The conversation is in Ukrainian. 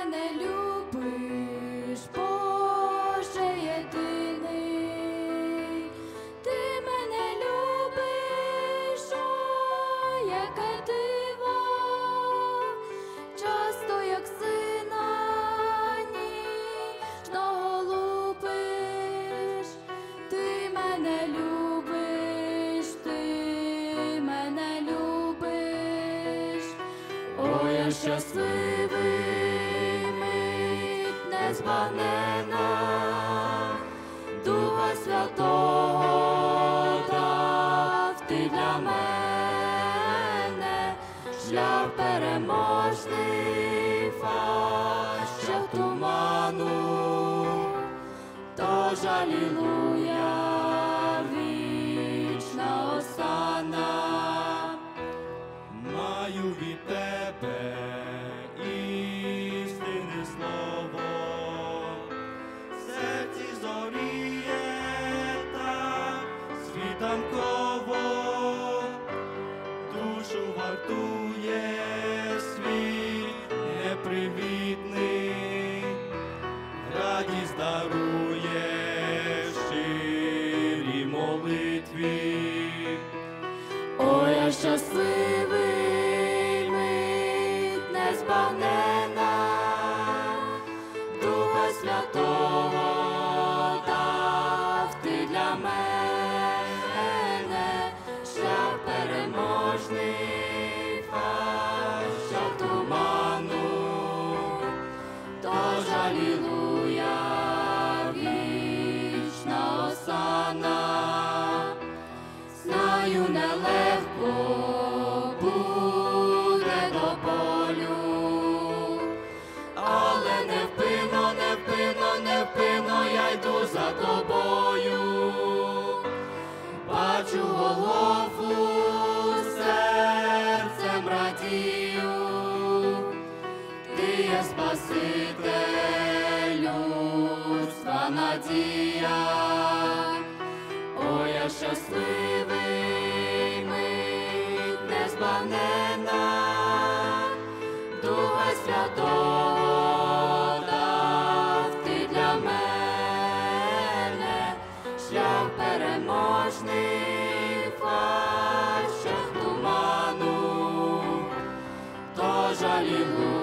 мене любиш, Боже єдиний, ти мене любиш, о, яке диво, часто як сина ніжного лупиш, ти мене любиш, ти мене любиш, о, я щасливий, мить незбагненна, Духа Святого дав ти для мене, шлях переможний, фащах туману, тож алілуя, вічна осана. Маю від тебе істинне слово, в серці зоріє так світанково, душу вартує світ непривітний, радість дарує щирій молитві. О, я щасливий, мить незбагненна, Духа Святого дав ти для мене, шлях переможний, фащах туману, тож алілуя, вічна осана. Знаю, нелегко буде до болю, але невпинно, невпинно, невпинно я йду за тобою. Бачу Голгофу, серцем радію, ти є Спаситель людства надія. О, я щасливий, мить незбагненна, Духа Святого дав ти для мене, шлях переможний, фащах туману, тож алілуя.